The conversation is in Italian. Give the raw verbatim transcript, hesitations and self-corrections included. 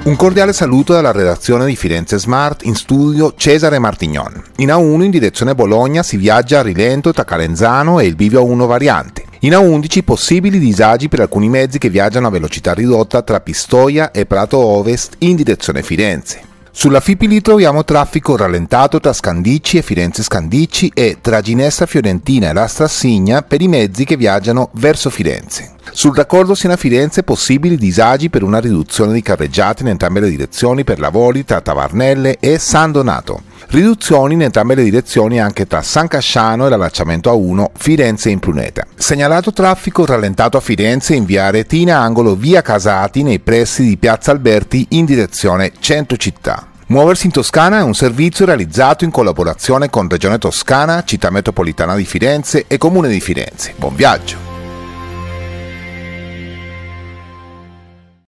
Un cordiale saluto dalla redazione di Firenze Smart, in studio Cesare Martignon. In A uno in direzione Bologna si viaggia a rilento tra Calenzano e il bivio A uno variante. In A undici possibili disagi per alcuni mezzi che viaggiano a velocità ridotta tra Pistoia e Prato Ovest in direzione Firenze. Sulla Fipili troviamo traffico rallentato tra Scandicci e Firenze Scandicci e tra Ginestra Fiorentina e la Strassigna per i mezzi che viaggiano verso Firenze. Sul raccordo Siena-Firenze possibili disagi per una riduzione di carreggiate in entrambe le direzioni per lavori tra Tavarnelle e San Donato. Riduzioni in entrambe le direzioni anche tra San Casciano e l'allacciamento A uno Firenze in Pruneta. Segnalato traffico rallentato a Firenze in via Aretina angolo via Casati nei pressi di piazza Alberti in direzione centro città. Muoversi in Toscana è un servizio realizzato in collaborazione con Regione Toscana, Città Metropolitana di Firenze e Comune di Firenze. Buon viaggio!